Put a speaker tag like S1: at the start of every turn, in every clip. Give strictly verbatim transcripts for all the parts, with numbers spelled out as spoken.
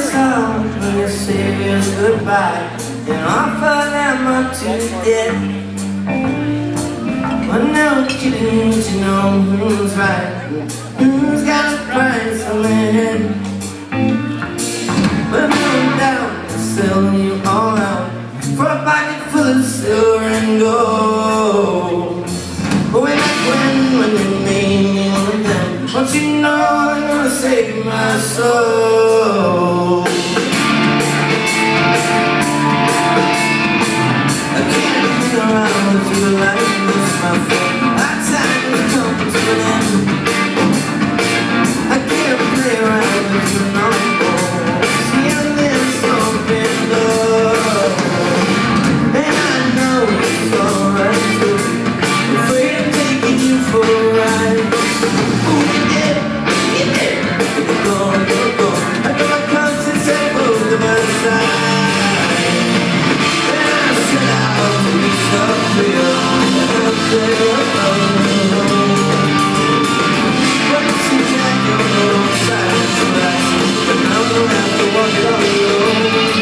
S1: song when you say us goodbye and offer them up to death. But no kidding, you know who's right, who's got a price on their head. But no doubt they'll sell you all out for a pocket full of silver and gold. But way back when, when they made me one of them, don't you know I'm gonna save my soul? I can't hang around with you like this, my friend. Our time has come to an end. I can't play around with you no more. See, I live so bent up, and I know it's alright too. Afraid of taking you for a ride. Ooh, you did, you did. You're gone, you're gone. I got my conscience at both of my sides, and I set out to be so real. And I'll play alone. But it seems like you're on the wrong side of the tracks, and I'm gonna have to walk it on alone.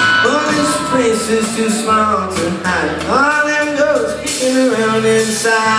S1: This place is too small to hide. All them ghosts kicking around inside.